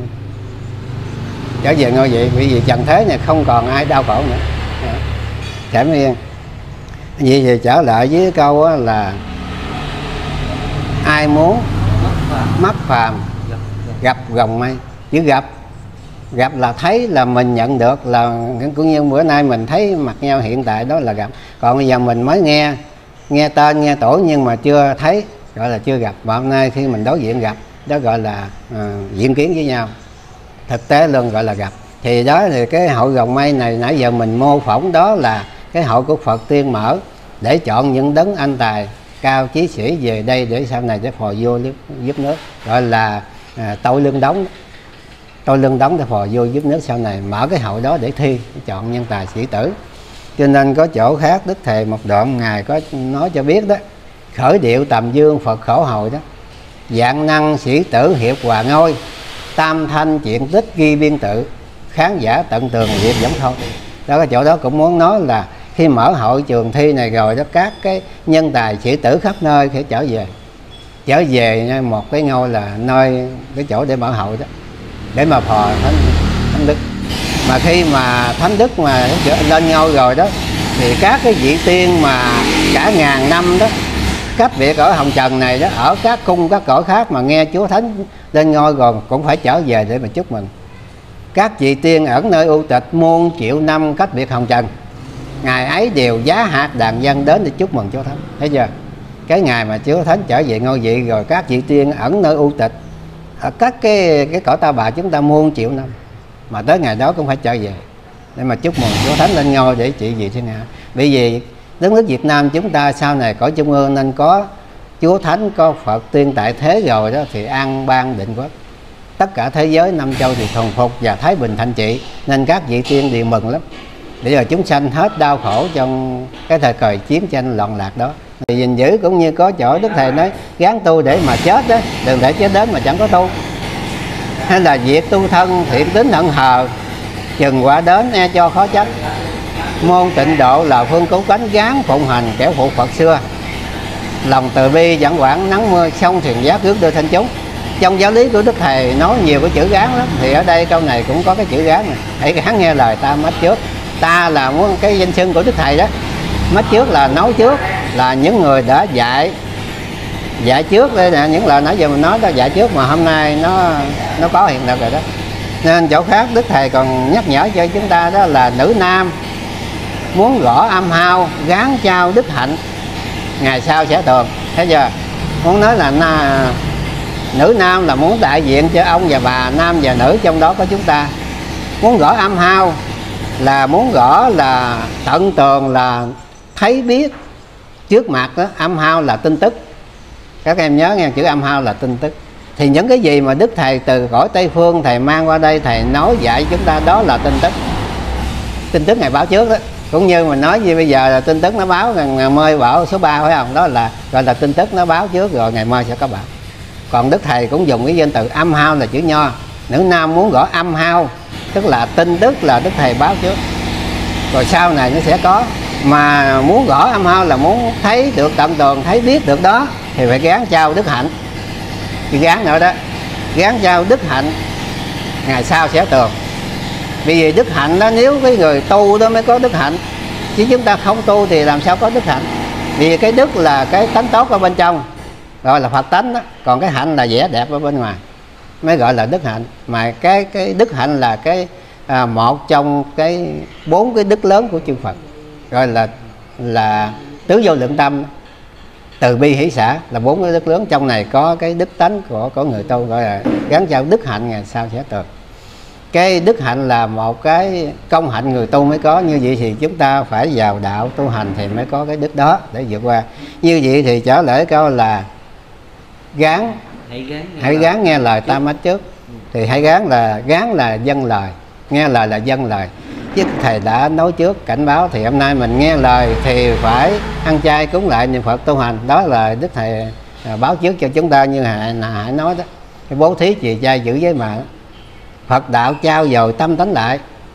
trở về ngôi vị. Bởi vì trần thế này không còn ai đau khổ nữa, sải mới yên. Vì thì trở lại với câu là ai muốn mắc phàm gặp gồng mây. Chữ gặp, gặp là thấy, là mình nhận được, là cũng như bữa nay mình thấy mặt nhau hiện tại đó là gặp. Còn bây giờ mình mới nghe nghe tên nghe tuổi nhưng mà chưa thấy, gọi là chưa gặp. Và hôm nay khi mình đối diện gặp, đó gọi là uh, diện kiến với nhau, thực tế luôn, gọi là gặp. Thì đó thì cái hội gồng mây này nãy giờ mình mô phỏng, đó là cái hội của Phật tiên mở để chọn những đấng anh tài cao chí sĩ về đây để sau này để phò vua giúp nước, gọi là uh, tôi lương đóng. Tôi lương đóng để phò vua giúp nước sau này, mở cái hội đó để thi, để chọn nhân tài sĩ tử. Cho nên có chỗ khác Đức Thầy một đoạn Ngài có nói cho biết đó: khởi điệu tầm dương Phật khổ hội đó, dạng năng sĩ tử hiệp hòa ngôi, tam thanh chuyện tích ghi biên tự, khán giả tận tường việc giống thôi. Đó, cái chỗ đó cũng muốn nói là khi mở hội trường thi này rồi đó, các cái nhân tài sĩ tử khắp nơi sẽ trở về, trở về một cái ngôi là nơi cái chỗ để mở hội đó, để mà phò thánh, thánh đức. Mà khi mà thánh đức mà lên ngôi rồi đó, thì các cái vị tiên mà cả ngàn năm đó cách biệt ở hồng trần này đó, ở các cung các cõi khác mà nghe Chúa Thánh lên ngôi rồi cũng phải trở về để mà chúc mừng. Các vị tiên ở nơi u tịch muôn triệu năm cách biệt hồng trần, ngày ấy đều giá hạt đàn dân đến để chúc mừng Chúa Thánh. Thấy chưa? Cái ngày mà Chúa Thánh trở về ngôi vị rồi, các vị tiên ẩn nơi u tịch ở các cái cái cõi ta bà chúng ta muôn triệu năm, mà tới ngày đó cũng phải trở về để mà chúc mừng Chúa Thánh lên ngôi để trị vì thiên hạ. Bởi vì đất nước Việt Nam chúng ta sau này cõi trung ương nên có Chúa Thánh, có Phật tiên tại thế rồi đó, thì an bang định quốc, tất cả thế giới năm châu thì thuần phục và thái bình thạnh trị, nên các vị tiên đều mừng lắm. Để rồi chúng sanh hết đau khổ trong cái thời kỳ chiến tranh loạn lạc đó. Thì gìn giữ cũng như có chỗ Đức Thầy nói gán tu để mà chết đó, đừng để chết đến mà chẳng có tu. Hay là việc tu thân thiện tính hận hờ, chừng quả đến e cho khó tránh. Môn tịnh độ là phương cứu cánh, gán phụng hành kẻo phụ Phật xưa. lòng từ bi chẳng quản nắng mưa, sông thuyền giá cước đưa thanh chúng. Trong giáo lý của Đức Thầy nói nhiều cái chữ gán lắm, thì ở đây câu này cũng có cái chữ gán này: hãy gán nghe lời ta mách trước. Ta là muốn cái danh xưng của Đức Thầy đó, mách trước là nói trước, là những người đã dạy dạy trước. Đây nè, những lời nãy giờ mình nói đó, dạy trước mà hôm nay nó nó có hiện thực rồi đó. Nên chỗ khác Đức Thầy còn nhắc nhở cho chúng ta đó là nữ nam muốn gõ âm hao, gán trao đức hạnh, ngày sau sẽ tường. Thấy chưa? Muốn nói là na, nữ nam là muốn đại diện cho ông và bà, nam và nữ trong đó có chúng ta. Muốn gõ âm hao là muốn gõ là tận tường, là thấy biết trước mặt đó. Âm hao là tin tức, các em nhớ nghe, chữ âm hao là tin tức. Thì những cái gì mà Đức Thầy từ cõi Tây Phương Thầy mang qua đây, Thầy nói dạy chúng ta, đó là tin tức. Tin tức Ngài báo trước đó. Cũng như mình nói gì bây giờ là tin tức nó báo ngày mai bão số ba, phải không? Đó là gọi là tin tức nó báo trước rồi ngày mai sẽ có bão. Còn Đức Thầy cũng dùng cái danh từ âm hao là chữ nho. Nữ nam muốn gõ âm hao, tức là tin tức là Đức Thầy báo trước, rồi sau này nó sẽ có. Mà muốn gõ âm hao là muốn thấy được tận tường, thấy biết được đó, thì phải gán trao đức hạnh. Chữ gán nữa đó, gán trao đức hạnh, ngày sau sẽ tường. Vì vì đức hạnh đó, nếu cái người tu đó mới có đức hạnh, chứ chúng ta không tu thì làm sao có đức hạnh. Vì cái đức là cái tánh tốt ở bên trong, gọi là Phật tánh đó. Còn cái hạnh là vẻ đẹp ở bên ngoài, mới gọi là đức hạnh. Mà cái cái đức hạnh là cái à, một trong cái bốn cái đức lớn của chư Phật, gọi là là tứ vô lượng tâm, từ bi hỷ xả, là bốn cái đức lớn. Trong này có cái đức tánh của của người tu, gọi là gắn trao đức hạnh, ngày sau sẽ tường. Cái đức hạnh là một cái công hạnh người tu mới có. Như vậy thì chúng ta phải vào đạo tu hành thì mới có cái đức đó để vượt qua. Như vậy thì trở lại câu là gán, hãy gán nghe, hãy gán nghe lời ta mách trước. Thì hãy gán là gán là dâng lời, nghe lời là dâng lời. Chứ Thầy đã nói trước cảnh báo, thì hôm nay mình nghe lời thì phải ăn chay cúng lại niệm Phật tu hành. Đó là Đức Thầy báo trước cho chúng ta, như Hải nói đó, cái bố thí trì chay giữ giới mà. Phật đạo trao dồi tâm tánh lại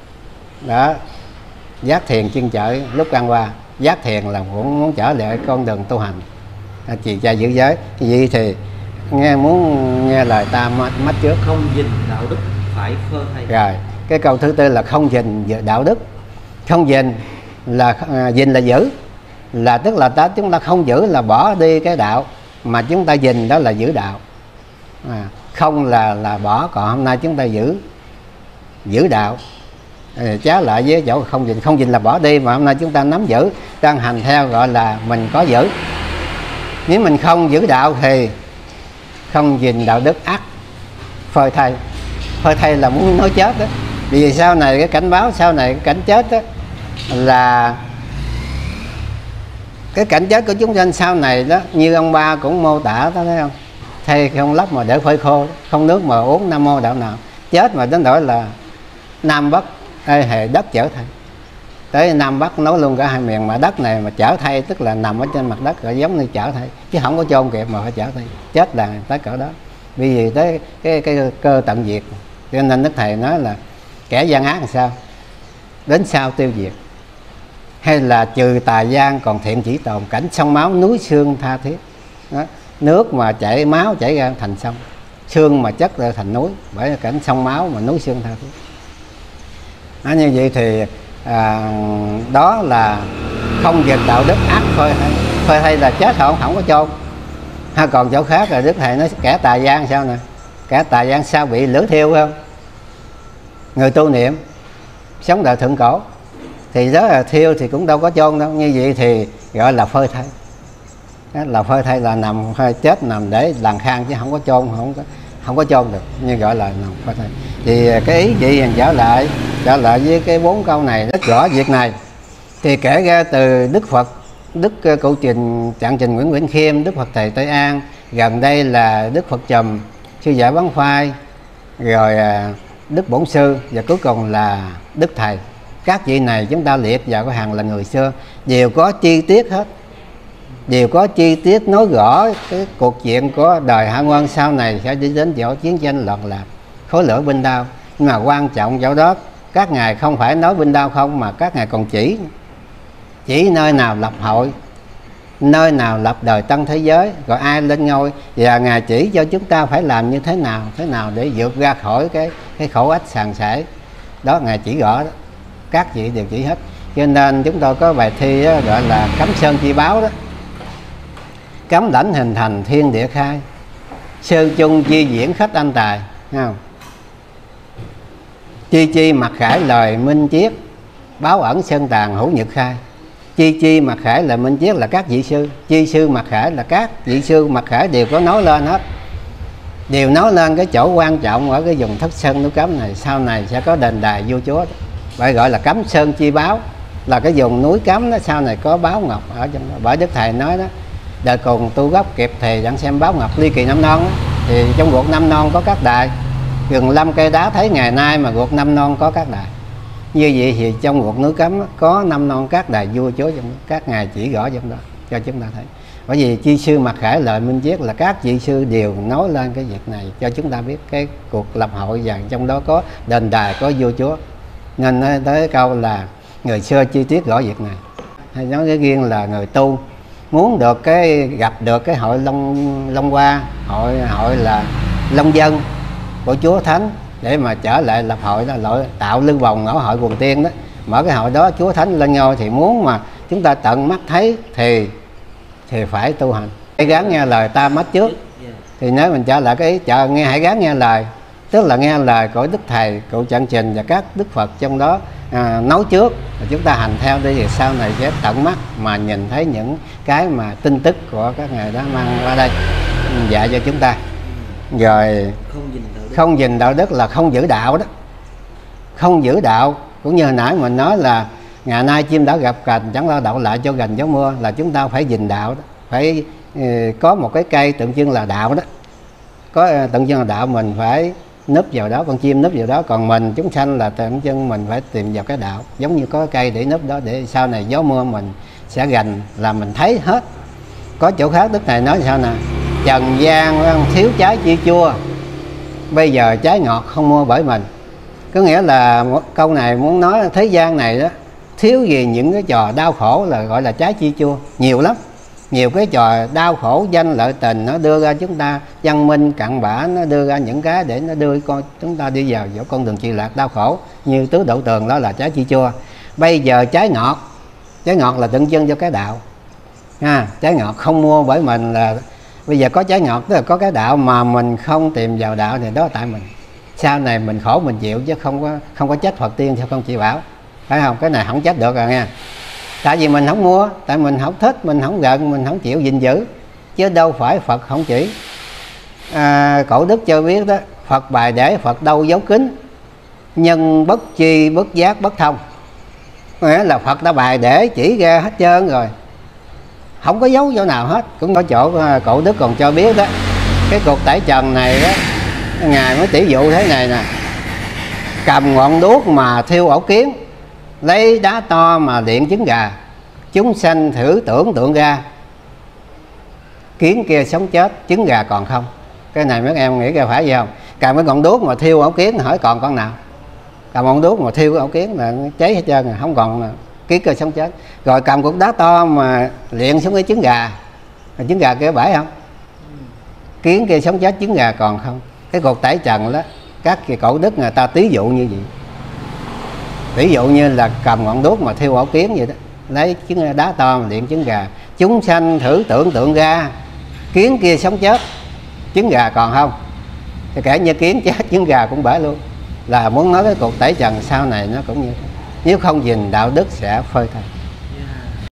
đó, giác thiền chuyên chở lúc ăn qua. Giác thiền là cũng muốn trở lại con đường tu hành, trì chay giữ giới. Vậy thì nghe muốn nghe lời ta mách trước. Không dình đạo đức phải phơ thay. Rồi cái câu thứ tư là không dình đạo đức. Không dình là à, dình là giữ, là tức là ta chúng ta không giữ là bỏ đi cái đạo, mà chúng ta dình đó là giữ đạo. À, không là là bỏ, còn hôm nay chúng ta giữ giữ đạo. Trái lại với chỗ không dình, không dình là bỏ đi, mà hôm nay chúng ta nắm giữ, đang hành theo, gọi là mình có giữ. Nếu mình không giữ đạo thì không dình đạo đức ắt phơi thay. Phơi thay là muốn nói chết đó. Vì sau này cái cảnh báo, sau này cái cảnh chết đó, là cái cảnh chết của chúng sanh sau này đó, như ông Ba cũng mô tả đó, thấy không? Thay không lấp mà để phơi khô, không nước mà uống, nam mô đạo nào. Chết mà đến nỗi là Nam Bắc ê hệ đất trở thay. Tới Nam Bắc nói luôn cả hai miền, mà đất này mà trở thay tức là nằm ở trên mặt đất, rồi giống như trở thay, chứ không có chôn kịp mà phải trở thay. Chết là tới cỡ đó. Vì vì tới cái, cái, cái cơ tận diệt. Cho nên Đức Thầy nói là kẻ gian ác làm sao? Đến sau tiêu diệt. Hay là trừ tà gian còn thiện chỉ tồn, cảnh sông máu núi xương tha thiết. Đó. Nước mà chảy máu chảy ra thành sông, xương mà chất ra thành núi, bởi là cảnh sông máu mà núi xương tha thiết. Đó, như vậy thì à, đó là không dình đạo đức ác phơi thay. Phơi thay là chết không, không có chôn. Ha, còn chỗ khác là Đức Thầy nói kẻ tà gian sao nè? Kẻ tà gian sao bị lửa thiêu không? Người tu niệm sống đời thượng cổ thì đó là thiêu thì cũng đâu có chôn đâu. Như vậy thì gọi là phơi thay. Đó là phơi thay là nằm chết nằm để làng khang, chứ không có chôn, không có không có chôn được, như gọi là nằm phơi thay. Thì cái ý chị trở lại trở lại với cái bốn câu này rất rõ việc này. Thì kể ra từ Đức Phật, Đức Cụ Trình Trạng Trình Nguyễn Nguyễn Khiêm, Đức Phật Thầy Tây An, gần đây là Đức Phật Trùm, Sư Giải Bán Phai, rồi Đức Bổn Sư, và cuối cùng là Đức Thầy. Các vị này chúng ta liệt vào cái hàng là người xưa, đều có chi tiết hết, đều có chi tiết nói rõ cái cuộc chuyện của đời Hạ Nguyên sau này sẽ đi đến chỗ chiến tranh loạn lạc, khối lửa binh đao. Nhưng mà quan trọng chỗ đó các ngài không phải nói binh đao không, mà các ngài còn chỉ chỉ nơi nào lập hội nơi nào lập đời tân thế giới, rồi ai lên ngôi, và Ngài chỉ cho chúng ta phải làm như thế nào, thế nào để vượt ra khỏi cái cái khổ ách sàn sẻ. Đó Ngài chỉ rõ đó, các vị đều chỉ hết. Cho nên chúng tôi có bài thi đó, gọi là cấm sơn chi báo đó. Cấm lãnh hình thành thiên địa khai, sơn chung chi diễn khách anh tài, thấy không? Chi chi mặc khải lời minh chiết, báo ẩn sơn tàn hữu nhật khai. Chi chi mặc khải là minh chiết là các vị sư, chi sư mặc khải là các vị sư mặc khải đều có nói lên hết, đều nói lên cái chỗ quan trọng ở cái vùng Thất Sơn núi Cấm này, sau này sẽ có đền đài vua chúa. Vậy gọi là cấm sơn chi báo, là cái vùng núi Cấm đó sau này có báo ngọc ở trong đó. Bởi Đức Thầy nói đó, đời cùng tu gốc kịp thì đang xem báo ngọc ly kỳ năm non đó. Thì trong ruột năm non có các đài, gần năm cây đá thấy ngày nay mà ruột năm non có các đài. Như vậy thì trong ruột núi Cấm có năm non các đài vua chúa trong đó, các ngài chỉ rõ trong đó cho chúng ta thấy. Bởi vì chi sư mặc khải lợi minh chiết là các vị sư đều nói lên cái việc này cho chúng ta biết cái cuộc lập hội, và trong đó có đền đài, có vua chúa. Nên nói tới câu là người xưa chi tiết rõ việc này. Hay nói cái riêng là người tu muốn được cái gặp được cái hội Long Long Hoa, hội hội là Long Dân của Chúa Thánh để mà trở lại lập hội đó, loại tạo lư vòng ở hội Quần Tiên đó. Mở cái hội đó Chúa Thánh lên ngôi thì muốn mà chúng ta tận mắt thấy thì thì phải tu hành. Hãy gắng nghe lời ta mất trước. Thì nếu mình trở lại cái ý chờ nghe hãy gắng nghe lời, tức là nghe lời của Đức Thầy, cụ Trạng Trình và các Đức Phật trong đó à, nói trước, và chúng ta hành theo đi, thì sau này sẽ tận mắt mà nhìn thấy những cái mà tin tức của các ngài đó mang qua đây dạy cho chúng ta. Rồi Không nhìn đạo đức. không nhìn đạo đức là không giữ đạo đó. Không giữ đạo cũng như hồi nãy mình nói là ngày nay chim đã gặp cành, chẳng lo đậu lại cho gành gió mưa, là chúng ta phải gìn đạo đó. Phải uh, có một cái cây tượng trưng là đạo đó, có uh, tượng trưng là đạo, mình phải núp vào đó, con chim núp vào đó, còn mình chúng sanh là tượng trưng mình phải tìm vào cái đạo, giống như có cây để núp đó, để sau này gió mưa mình sẽ gành là mình thấy hết. Có chỗ khác Đức Thầy nói sao nè: trần gian thiếu trái chi chua, bây giờ trái ngọt không mua bởi mình. Có nghĩa là câu này muốn nói thế gian này đó thiếu gì những cái trò đau khổ là gọi là trái chi chua, nhiều lắm. Nhiều cái trò đau khổ danh lợi tình nó đưa ra chúng ta văn minh cặn bã, nó đưa ra những cái để nó đưa con chúng ta đi vào chỗ con đường trì lạc đau khổ, như tứ đậu tường đó là trái chi chua. Bây giờ trái ngọt, trái ngọt là tượng trưng cho cái đạo ha. Trái ngọt không mua bởi mình là bây giờ có trái ngọt, tức là có cái đạo mà mình không tìm vào đạo thì đó là tại mình. Sau này mình khổ mình chịu, chứ không có không có trách Phật tiên sao không chịu bảo, phải không? Cái này không trách được rồi nha. Tại vì mình không mua, tại mình không thích, mình không gần, mình không chịu gìn giữ, chứ đâu phải Phật không chỉ. À, Cổ Đức cho biết đó, Phật bài để Phật đâu giấu kín, nhân bất chi bất giác bất thông. Nghĩa là Phật đã bài để chỉ ra hết trơn rồi, không có giấu chỗ nào hết. Cũng có chỗ Cổ Đức còn cho biết đó, cái cuộc tẩy trần này đó, Ngài mới tỷ dụ thế này nè: cầm ngọn đuốc mà thiêu ổ kiến, lấy đá to mà luyện trứng gà, chúng sanh thử tưởng tượng ra, kiến kia sống chết, trứng gà còn không. Cái này mấy em nghĩ ra phải gì không? Cầm cái ngọn đuốc mà thiêu ổ kiến, hỏi còn con nào? Cầm ngọn đuốc mà thiêu ổ kiến là cháy hết trơn rồi, không còn kiến kia sống chết. Rồi cầm cục đá to mà luyện xuống cái trứng gà, trứng gà kia bể không? Kiến kia sống chết, trứng gà còn không? Cái cuộc tẩy trần đó, các kỳ Cổ Đức người ta tí dụ như vậy. Ví dụ như là cầm ngọn đuốc mà thiêu ổ kiến vậy đó, lấy trứng đá to mà luyện trứng gà, chúng sanh thử tưởng tượng ra, kiến kia sống chết, trứng gà còn không? Thì kể như kiến chết, trứng gà cũng bể luôn. Là muốn nói cái cuộc tẩy trần sau này nó cũng như thế. Nếu không gìn đạo đức sẽ phơi thay.